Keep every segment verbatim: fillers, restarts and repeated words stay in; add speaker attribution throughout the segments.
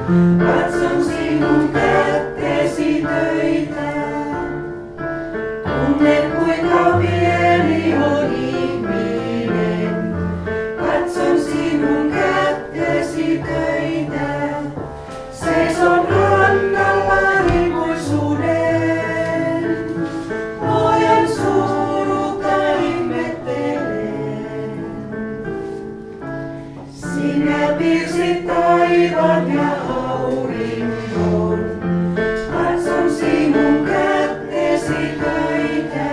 Speaker 1: katson sinun kättesi töitä. Tunnet kuinka pieni on ihminen, katson sinun kättesi töitä. Seison rannalla ikuisuuden, Luojan suuruutta ihmettelen. Sinä piirsit taivaan ja auringon, katson sinun kättesi töitä.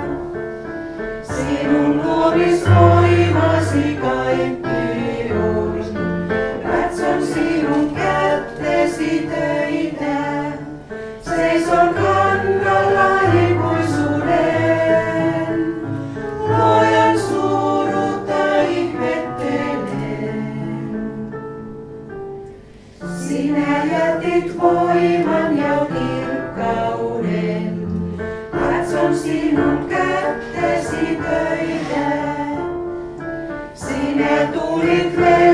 Speaker 1: Sinun luomisvoimasi kaikki on, katson sinun kättesi töitä. Seison rannalla ikuisuuden, Luojan suuruutta ihmettelen. Sinä jätit voiman ja kirkkauden, katson sinun kättesi töitä. Sinä tulit